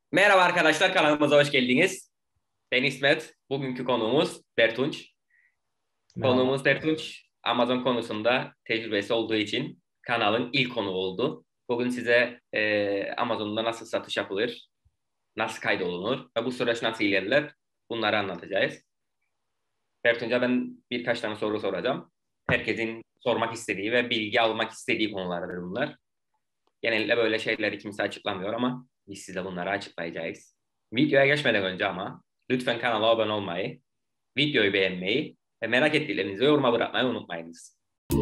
Merhaba arkadaşlar, kanalımıza hoş geldiniz. Ben İsmet, bugünkü konuğumuz Bertunç. Merhaba. Konuğumuz Bertunç, Amazon konusunda tecrübesi olduğu için kanalın ilk konuğu oldu. Bugün size Amazon'da nasıl satış yapılır, nasıl kaydolunur ve bu süreç nasıl ilerler bunları anlatacağız. Bertunç'a ben birkaç tane soru soracağım. Herkesin sormak istediği ve bilgi almak istediği konulardır bunlar. Genellikle böyle şeyleri kimse açıklamıyor ama biz size bunları açıklayacağız. Videoya geçmeden önce ama lütfen kanala abone olmayı, videoyu beğenmeyi ve merak ettiklerinizi yoruma bırakmayı unutmayınız.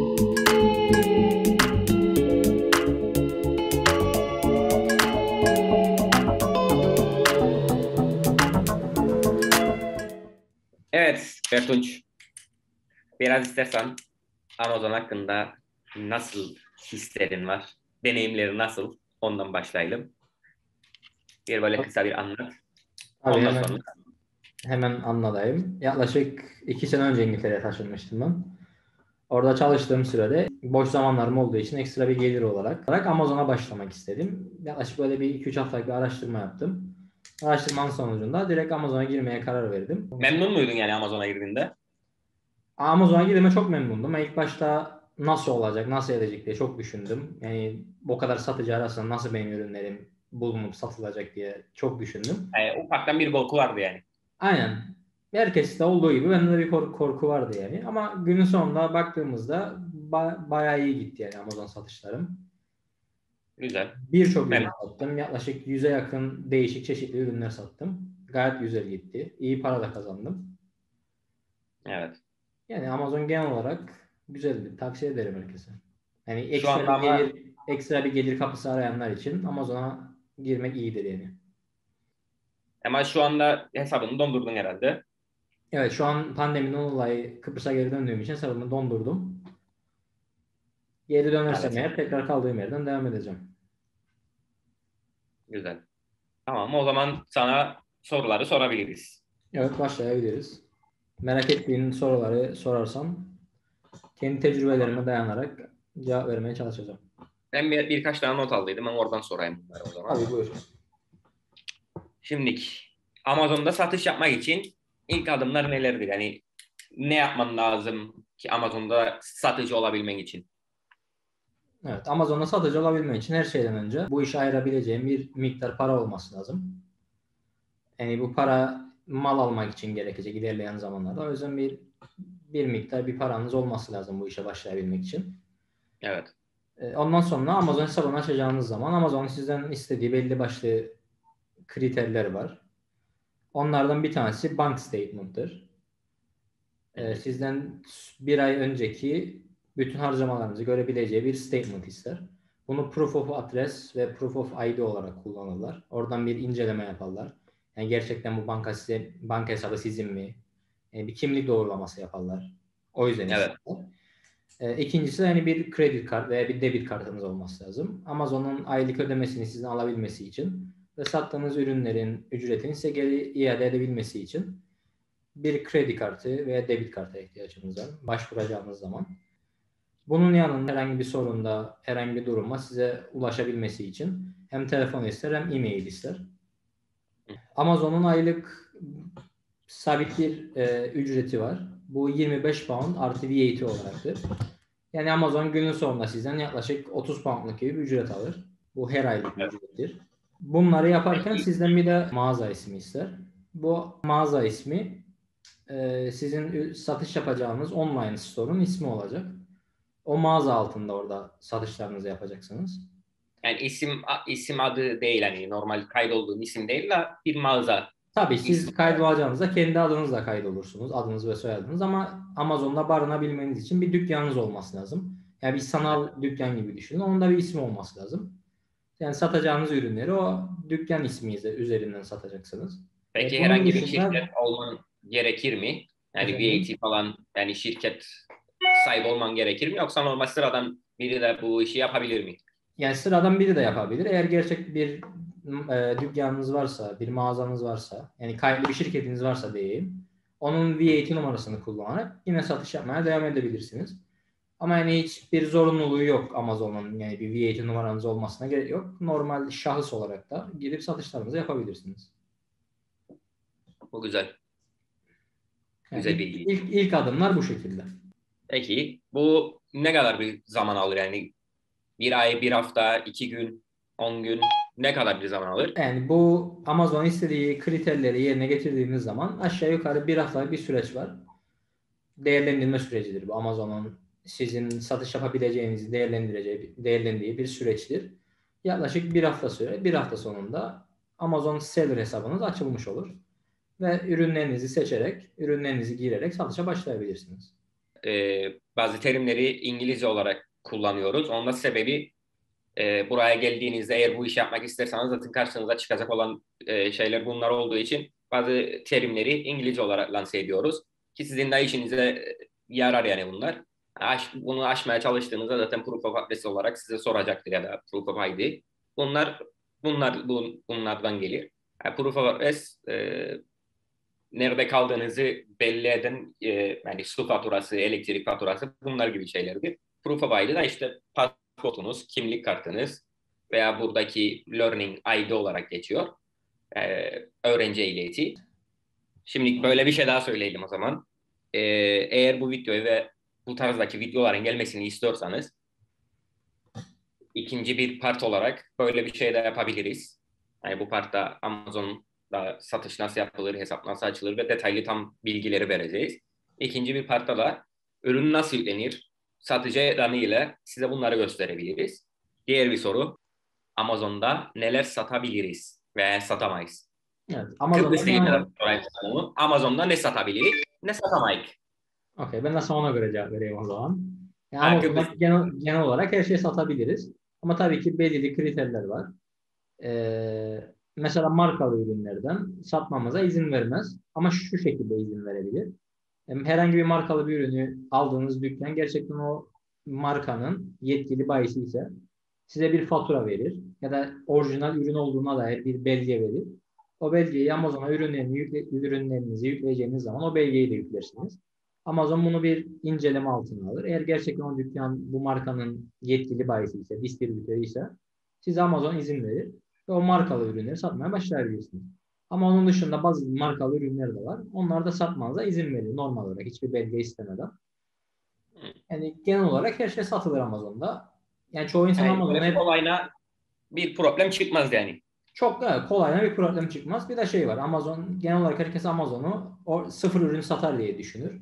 Evet Bertunç, biraz istersen Amazon hakkında nasıl hislerin var, deneyimlerin nasıl? Ondan başlayalım. Bir böyle kısa bir anlat. Tabii Ondan sonra. hemen anlatayım. Yaklaşık 2 sene önce İngiltere'ye taşınmıştım ben. Orada çalıştığım sürede boş zamanlarım olduğu için ekstra bir gelir olarak Amazon'a başlamak istedim. Yaklaşık böyle bir 2-3 haftalık bir araştırma yaptım. Araştırmanın sonucunda direkt Amazon'a girmeye karar verdim. Memnun muydun yani Amazon'a girdiğinde? Amazon'a girdiğime çok memnundum. Ben ilk başta nasıl olacak, nasıl edecek diye çok düşündüm. Yani bu kadar satıcı arasında nasıl benim ürünlerim bulunup satılacak diye çok düşündüm. Ufaktan bir korku vardı yani. Aynen. Herkeste olduğu gibi bende de bir korku vardı yani. Ama günün sonunda baktığımızda bayağı iyi gitti yani Amazon satışlarım. Güzel. Birçok ürün Memnun. sattım. Yaklaşık 100'e yakın değişik çeşitli ürünler sattım. Gayet güzel gitti. İyi para da kazandım. Evet. Yani Amazon genel olarak güzeldi. Tavsiye ederim herkese. Yani Şu anda ama ekstra bir gelir kapısı arayanlar için Amazon'a girmek iyidir yani. şu anda hesabını dondurdun herhalde. Evet, şu an pandemiden dolayı Kıbrıs'a geri döndüğüm için hesabımı dondurdum. Geri dönersem Evet. eğer tekrar kaldığım yerden devam edeceğim. Güzel. Tamam, o zaman sana soruları sorabiliriz. Evet, başlayabiliriz. Merak ettiğin soruları sorarsan kendi tecrübelerime dayanarak cevap vermeye çalışacağım. Ben birkaç tane not aldıydım. Ben oradan sorayım bunları o zaman. Tabii, buyur. Şimdiki Amazon'da satış yapmak için ilk adımlar nelerdir? Yani ne yapman lazım ki Amazon'da satıcı olabilmen için? Evet, Amazon'da satıcı olabilmen için her şeyden önce bu işe ayırabileceğin bir miktar para olması lazım. Yani bu para mal almak için gerekecek ilerleyen zamanlarda. O yüzden bir miktar bir paranız olması lazım bu işe başlayabilmek için. Evet. Ondan sonra Amazon hesabını açacağınız zaman Amazon sizden istediği belli başlı kriterler var. Onlardan bir tanesi bank statement'tır. Hı hı. Sizden bir ay önceki bütün harcamalarınızı görebileceği bir statement ister. Bunu proof of address ve proof of ID olarak kullanırlar. Oradan bir inceleme yaparlar. Yani gerçekten bu banka hesabı sizin mi? Yani bir kimlik doğrulaması yaparlar. O yüzden Evet. isterler. İkincisi hani bir kredi kart veya bir debit kartınız olması lazım. Amazon'un aylık ödemesini sizden alabilmesi için ve sattığınız ürünlerin ücretini size geri iade edebilmesi için bir kredi kartı veya debit karta ihtiyacınız var başvuracağınız zaman. Bunun yanında herhangi bir sorunda, herhangi bir duruma size ulaşabilmesi için hem telefon ister hem e-mail ister. Amazon'un aylık sabit bir ücreti var. Bu 25 pound artı VAT olaraktır. Yani Amazon günün sonunda sizden yaklaşık 30 poundluk gibi bir ücret alır. Bu her aylık bir Evet. ücrettir. Bunları yaparken Peki, sizden bir de mağaza ismi ister. Bu mağaza ismi sizin satış yapacağınız online store'un ismi olacak. O mağaza altında orada satışlarınızı yapacaksınız. yani isim adı değil, hani normal kaydolduğun isim değil de bir mağaza Tabii ismi. siz kaydolacağınızda kendi adınızla kaydolursunuz. Adınız ve soyadınız ama Amazon'da barınabilmeniz için bir dükkanınız olması lazım. Yani bir sanal dükkan gibi düşünün. Onun da bir ismi olması lazım. Yani satacağınız ürünleri o dükkan ismiyle üzerinden satacaksınız. Peki Bunun herhangi bir şirket dışında olman gerekir mi? Yani efendim, VAT falan, yani şirket sahibi olman gerekir mi? Yoksa normal sıradan biri de bu işi yapabilir mi? yani sıradan biri de yapabilir. Eğer gerçek bir dükkanınız varsa, bir mağazanız varsa, yani kayıtlı bir şirketiniz varsa diyeyim, onun VAT numarasını kullanarak yine satış yapmaya devam edebilirsiniz. Ama yani hiçbir zorunluluğu yok Amazon'un, yani bir VAT numaranız olmasına gerek yok. Normal şahıs olarak da gidip satışlarınızı yapabilirsiniz. Bu güzel. Yani Güzel bilgi. ilk adımlar bu şekilde. Peki bu ne kadar bir zaman alır yani? Bir ay, bir hafta, 2 gün, 10 gün ne kadar bir zaman alır? Yani bu Amazon istediği kriterleri yerine getirdiğiniz zaman aşağı yukarı bir haftalık bir süreç var. Değerlendirme sürecidir bu. Amazon'un sizin satış yapabileceğinizi değerlendiği bir süreçtir. Yaklaşık bir hafta süre. Bir hafta sonunda Amazon Seller hesabınız açılmış olur. Ve ürünlerinizi seçerek, ürünlerinizi girerek satışa başlayabilirsiniz. Bazı terimleri İngilizce olarak kullanıyoruz. Onun da sebebi buraya geldiğinizde eğer bu işi yapmak isterseniz zaten karşınıza çıkacak olan şeyler bunlar olduğu için bazı terimleri İngilizce olarak lanse ediyoruz. Ki sizin de işinize yarar yani bunlar. Bunu aşmaya çalıştığınızda zaten Proof of Address olarak size soracaktır ya da Proof of ID. Bunlar bunlardan gelir. Yani Proof of Address nerede kaldığınızı belli eden yani su faturası, elektrik faturası bunlar gibi şeylerdir. Proof of ID de işte pasaportunuz, kimlik kartınız veya buradaki Learning ID olarak geçiyor. Öğrenci ehliyeti. Şimdi böyle bir şey daha söyleyelim o zaman. Eğer bu videoyu ve bu tarzdaki videoların gelmesini istiyorsanız ikinci bir part olarak böyle bir şey de yapabiliriz. Yani bu partta Amazon'da satış nasıl yapılır, hesap nasıl açılır ve detaylı tam bilgileri vereceğiz. İkinci bir partta da ürün nasıl yüklenir, satıcı ekranı ile size bunları gösterebiliriz. Diğer bir soru, Amazon'da neler satabiliriz veya satamayız? Evet, Amazon'da Kıbrıs genel diliyle olarak, sorayım sana bunu. Amazon'da ne satabiliriz, ne satamayız? okey, ben de sana ona göre cevap vereyim o zaman. Yani Ha, Amazon'da Kıbrıs. genel olarak her şeyi satabiliriz. Ama tabii ki belirli kriterler var. Mesela markalı ürünlerden satmamıza izin vermez. Ama şu şekilde izin verebilir. Herhangi bir markalı bir ürünü aldığınız dükkan gerçekten o markanın yetkili bayisi ise size bir fatura verir ya da orijinal ürün olduğuna dair bir belge verir. O belgeyi Amazon'a ürünlerinizi yükleyeceğiniz zaman o belgeyi de yüklersiniz. Amazon bunu bir inceleme altına alır. Eğer gerçekten o dükkan bu markanın yetkili bayisi ise, distribütörü ise size Amazon izin verir ve o markalı ürünleri satmaya başlayabilirsiniz. Ama onun dışında bazı markalı ürünler de var. Onlar da satmanıza izin veriyor normal olarak hiçbir belge istemeden. Yani genel olarak her şey satılır Amazon'da. Yani çoğu insan Yani Amazon'a böyle hep kolayına bir problem çıkmaz yani. çok da kolayına bir problem çıkmaz. Bir de şey var. Amazon genel olarak herkes Amazon'u sıfır ürün satar diye düşünür.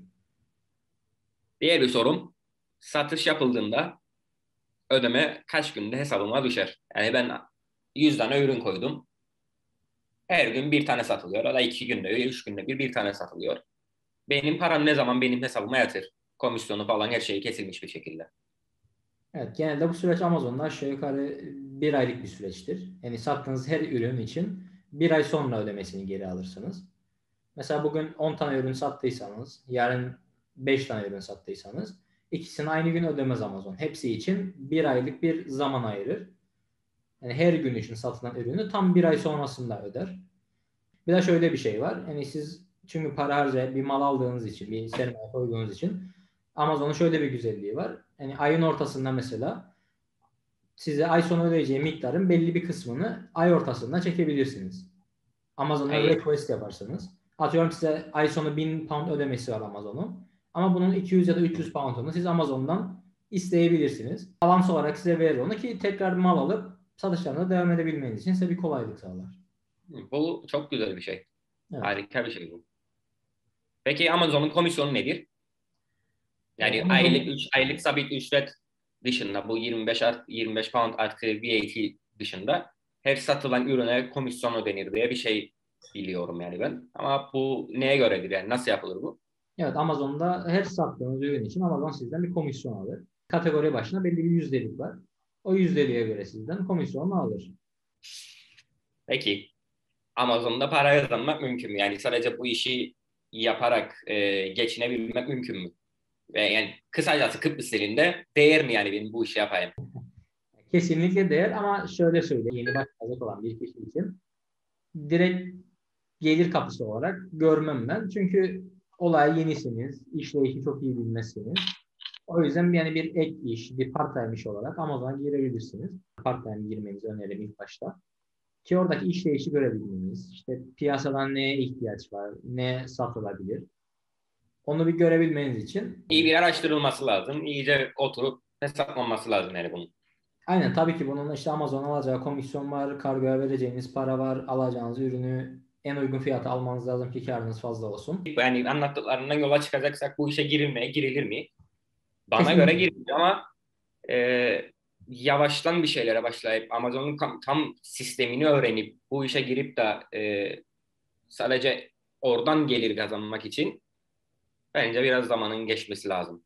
Diğer bir sorum, satış yapıldığında ödeme kaç günde hesabıma düşer? Yani ben 100 tane ürün koydum. Her gün bir tane satılıyor. Ya da 2 günde, 3 günde bir tane satılıyor. Benim param ne zaman benim hesabıma yatır? Komisyonu falan her şeyi kesilmiş bir şekilde. Evet, genelde bu süreç Amazon'da aşağı yukarı bir aylık bir süreçtir. Yani sattığınız her ürün için bir ay sonra ödemesini geri alırsınız. Mesela bugün 10 tane ürün sattıysanız, yarın 5 tane ürün sattıysanız ikisini aynı gün ödemez Amazon. Hepsi için bir aylık bir zaman ayırır. Yani her gün için satılan ürünü tam bir ay sonrasında öder. Bir de şöyle bir şey var. Yani siz çünkü para harcayıp bir mal aldığınız için, bir sermaye koyduğunuz için Amazon'un şöyle bir güzelliği var. Yani ayın ortasında mesela size ay sonu ödeyeceği miktarın belli bir kısmını ay ortasında çekebilirsiniz. Amazon'dan Hayır. request yaparsınız. Atıyorum size ay sonu 1000 pound ödemesi var Amazon'un. Ama bunun 200 ya da 300 pound'unu siz Amazon'dan isteyebilirsiniz. Avans olarak size verir onu ki tekrar mal alıp satışlarına devam edebilmeniz için size bir kolaylık sağlar. Bu çok güzel bir şey. Evet. Harika bir şey bu. Peki Amazon'un komisyonu nedir? Yani aylık Amazon 3 aylık sabit ücret dışında bu 25 pound artı VAT dışında her satılan ürüne komisyon ödenir diye bir şey biliyorum yani ben. Ama bu neye göredir yani nasıl yapılır bu? evet, Amazon'da her sattığınız ürün için Amazon sizden bir komisyon alır. Kategori başına belli bir yüzdelik var. O yüzdeliğe göre sizden komisyonu alır. Peki Amazon'da para kazanmak mümkün mü? Yani sadece bu işi yaparak geçinebilmek mümkün mü? Ve yani kısacası Kıbrıs elinde değer mi yani benim bu işi yapayım? Kesinlikle değer ama şöyle söyleyeyim. Yeni başlayacak olan bir kişi için direkt gelir kapısı olarak görmem ben. Çünkü olay yenisiniz. İşleyişi çok iyi bilmezsiniz. O yüzden yani bir ek iş, bir part-time iş olarak Amazon'a girebilirsiniz. Part-time girmenizi öneririm ilk başta. Ki oradaki işleyişi görebilmeniz, işte piyasadan neye ihtiyaç var, ne satılabilir. Onu bir görebilmeniz için. İyi bir araştırılması lazım. İyice oturup hesaplanması lazım yani bunun. Aynen, tabii ki bunun işte Amazon alacağı komisyon var, kargoya vereceğiniz para var, alacağınız ürünü en uygun fiyata almanız lazım ki karınız fazla olsun. Yani anlattıklarından yola çıkacaksak bu işe girilir mi? Bana göre Kesinlikle. girilir ama yavaştan bir şeylere başlayıp Amazon'un tam sistemini öğrenip bu işe girip de sadece oradan gelir kazanmak için bence biraz zamanın geçmesi lazım.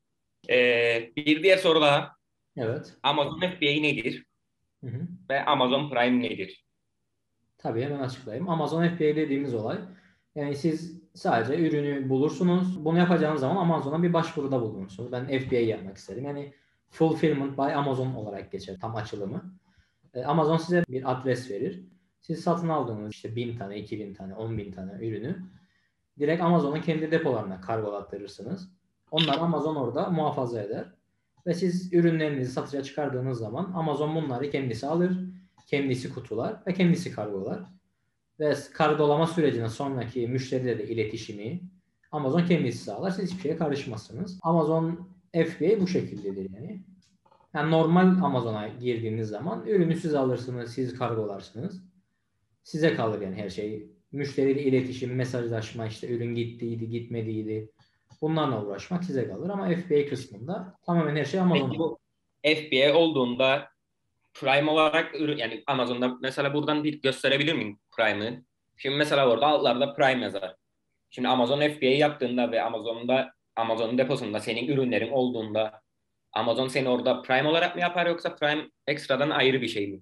Bir diğer soru daha. Evet. Amazon FBA nedir Hı hı. ve Amazon Prime nedir? Tabii hemen açıklayayım. Amazon FBA dediğimiz olay, yani siz sadece ürünü bulursunuz. Bunu yapacağınız zaman Amazon'a bir başvuruda bulunursunuz. Ben FBA yapmak istedim. Yani Fulfillment by Amazon olarak geçer tam açılımı. Amazon size bir adres verir. Siz satın aldığınız işte 1000 tane, 2000 tane, 10.000 tane ürünü direkt Amazon'un kendi depolarına kargolattırırsınız. Onlar Amazon orada muhafaza eder. Ve siz ürünlerinizi satışa çıkardığınız zaman Amazon bunları kendisi alır, kendisi kutular ve kendisi kargolar. Ve kargolama sürecinin sonraki müşterilerle iletişimi Amazon kendisi sağlar. Siz hiçbir şeye karışmazsınız. Amazon FBA bu şekildedir yani. Yani normal Amazon'a girdiğiniz zaman ürünü siz alırsınız, siz kargolarsınız. Size kalır yani her şey. Müşteriyle iletişim, mesajlaşma, işte ürün gittiydi, gitmediydi. Bunlarla uğraşmak size kalır ama FBA kısmında tamamen her şey Peki Amazon'a. bu FBA olduğunda Prime olarak ürün yani Amazon'da mesela buradan bir gösterebilir miyim Prime'ı? Şimdi mesela orada altlarda Prime yazar. Şimdi Amazon FBA yaptığında ve Amazon'un deposunda senin ürünlerin olduğunda Amazon seni orada Prime olarak mı yapar yoksa Prime ekstradan ayrı bir şey mi?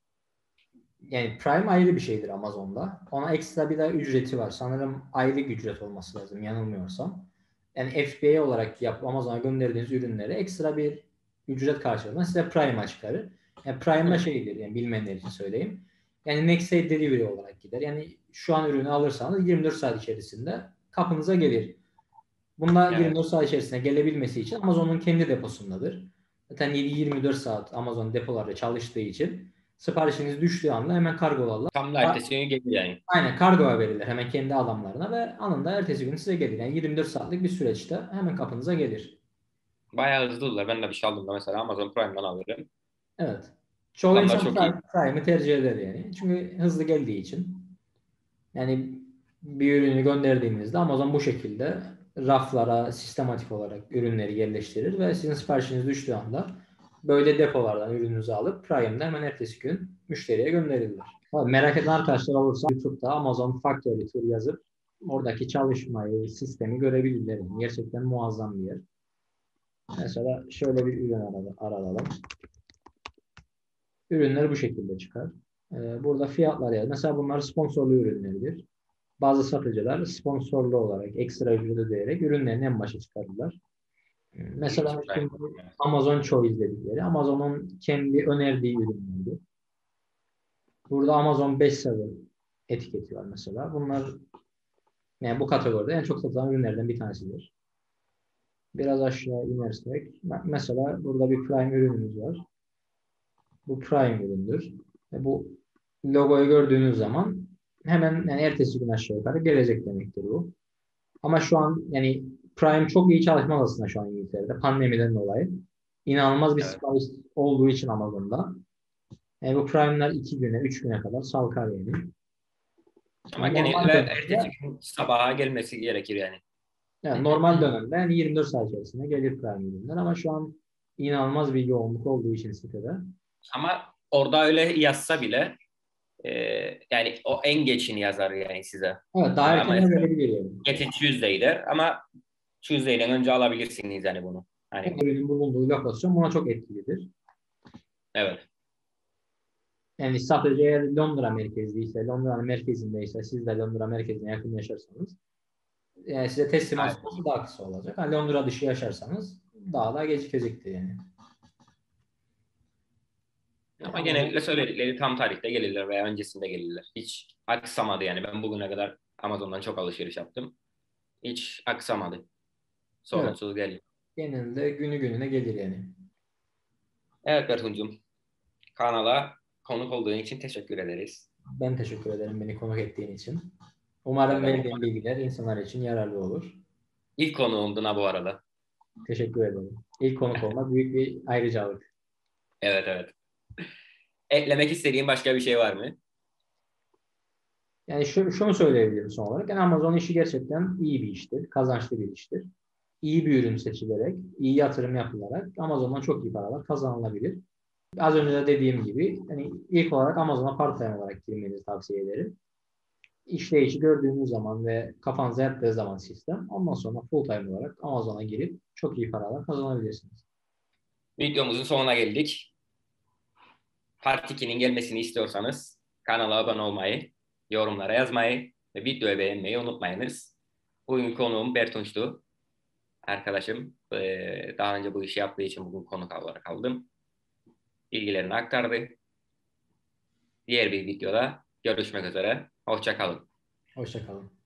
Yani Prime ayrı bir şeydir Amazon'da. Ona ekstra bir de ücreti var. Sanırım aylık ücret olması lazım yanılmıyorsam. Yani FBA olarak Amazon'a gönderdiğiniz ürünlere ekstra bir ücret karşılığında size Prime'a çıkarır. Yani Prime'da Hı. şeydir yani bilmeyenler için söyleyeyim. Yani next day delivery olarak gider. Yani şu an ürünü alırsanız 24 saat içerisinde kapınıza gelir. Bunda Evet. 24 saat içerisinde gelebilmesi için Amazon'un kendi deposundadır. Zaten 7-24 saat Amazon depolarda çalıştığı için siparişiniz düştüğü anda hemen kargolarlar. Tam da ertesi gün gelir yani. Aynen kargoya verilir hemen kendi adamlarına ve anında ertesi gün size gelir. Yani 24 saatlik bir süreçte hemen kapınıza gelir. Bayağı hızlılar. Ben de bir şey aldığımda mesela Amazon Prime'dan alırım. Evet. Çoğu Adamlar insan çok iyi. Prime'ı tercih eder yani. Çünkü hızlı geldiği için. Yani bir ürünü gönderdiğinizde Amazon bu şekilde raflara sistematik olarak ürünleri yerleştirir ve sizin siparişiniz düştüğü anda böyle depolardan ürününüzü alıp Prime'de hemen ertesi gün müşteriye gönderirler. Merak eden arkadaşlar olursa YouTube'da Amazon Factory Tour yazıp oradaki çalışmayı, sistemi görebilirler. Yani gerçekten muazzam bir yer. Mesela şöyle bir ürün alalım. Ürünler bu şekilde çıkar. Burada fiyatlar yani. Mesela bunlar sponsorlu ürünlerdir. Bazı satıcılar sponsorlu olarak ekstra ücret ödeyerek ürünlerini en başa çıkarırlar. Hiç Mesela Prime. şimdi Amazon Choice dedikleri Amazon'un kendi önerdiği ürünlerdi. Burada Amazon Bestseller etiketi var mesela. Bunlar yani bu kategoride en çok satılan ürünlerden bir tanesidir. Biraz aşağı inersek mesela burada bir Prime ürünümüz var. Bu Prime üründür. Bu logoyu gördüğünüz zaman hemen yani ertesi gün aşağı yukarı gelecek demektir bu. Ama şu an yani Prime çok iyi çalışmaz aslında şu an İngiltere'de pandemiden dolayı. İnanılmaz bir Evet. sipariş olduğu için Amazon'da. Yani bu Prime'ler 2 güne, 3 güne kadar salkar yani. Ama Ama normal genellikle ertesi dönemde gün sabaha gelmesi gerekir yani. normal dönemde yani 24 saat içerisinde gelir Prime ürünler ama şu an inanılmaz bir yoğunluk olduğu için sitede. Ama orada öyle yazsa bile yani o en geçini yazar yani size. Evet, daha Ama erken mesela verebilir yani. Get It Tuesday der ama Tuesday'den önce alabilirsiniz yani bunu. O Hani ürünün bulunduğu lokasyon buna çok etkilidir. evet. Yani satıcı eğer Londra merkezliyse, Londra'nın merkezindeyse, siz de Londra merkezine yakın yaşarsanız yani size teslimat Aynen. süresi daha kısa olacak. Ha, Londra dışı yaşarsanız daha da gecikecektir yani. Ama Ama genellikle söyledikleri tam tarihte gelirler veya öncesinde gelirler. Hiç aksamadı yani. Ben bugüne kadar Amazon'dan çok alışveriş yaptım. Hiç aksamadı. evet. Sorunsuz geliyor. genelde günü gününe gelir yani. Evet Bertun'cum, kanala konuk olduğun için teşekkür ederiz. Ben teşekkür ederim beni konuk ettiğin için. Ne Umarım demek? verdiğim bilgiler insanlar için yararlı olur. İlk konuğumdun ha bu arada. Teşekkür ederim. İlk konuk olmak büyük bir ayrıcalık. Evet evet. Eklemek istediğin başka bir şey var mı? Yani şunu söyleyebilirim son olarak. Yani Amazon işi gerçekten iyi bir iştir. Kazançlı bir iştir. İyi bir ürün seçilerek, iyi yatırım yapılarak Amazon'dan çok iyi paralar kazanılabilir. Az önce de dediğim gibi hani ilk olarak Amazon'a part-time olarak girmenizi tavsiye ederim. İşleyişi gördüğünüz zaman ve kafanıza yattığı zaman sistem ondan sonra full-time olarak Amazon'a girip çok iyi paralar kazanabilirsiniz. Videomuzun sonuna geldik. Part 2'nin gelmesini istiyorsanız kanala abone olmayı, yorumlara yazmayı ve videoyu beğenmeyi unutmayınız. Bugün konuğum Bertunç'tu. Arkadaşım daha önce bu işi yaptığı için bugün konuk olarak aldım. Bilgilerini aktardı. Diğer bir videoda görüşmek üzere. Hoşça kalın. Hoşça kalın.